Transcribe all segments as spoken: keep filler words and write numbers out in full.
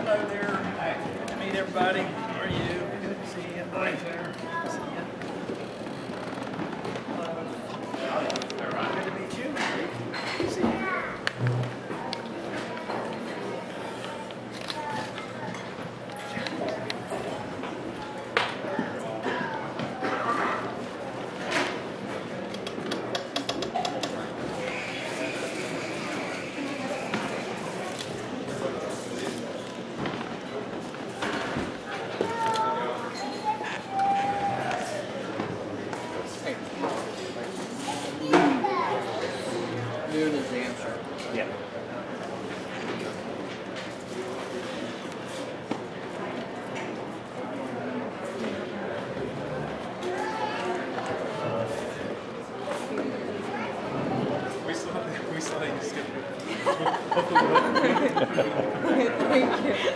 Hello there. Hi. Good to meet everybody. How are you? Good to see you. Hi there. Good to see you. Hello. Good to meet you. Good to see you. Noon is the answer. Yeah. We still have we still have to skip Thank you.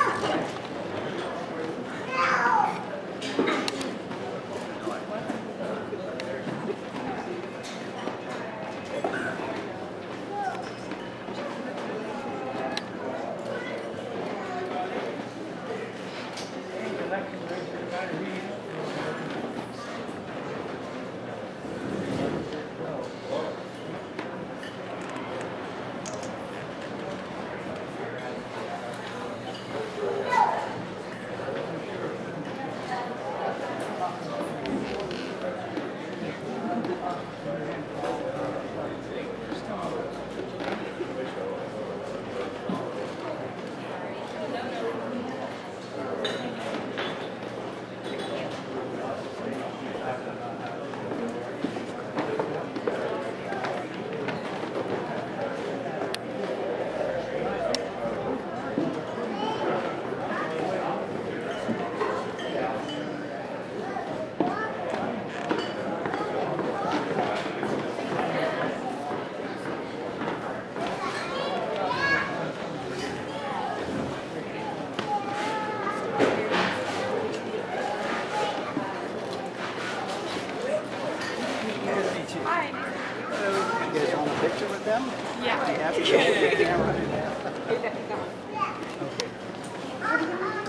Hi. Hello. You guys want a picture with them? Yeah. Do you have to get the camera? Okay.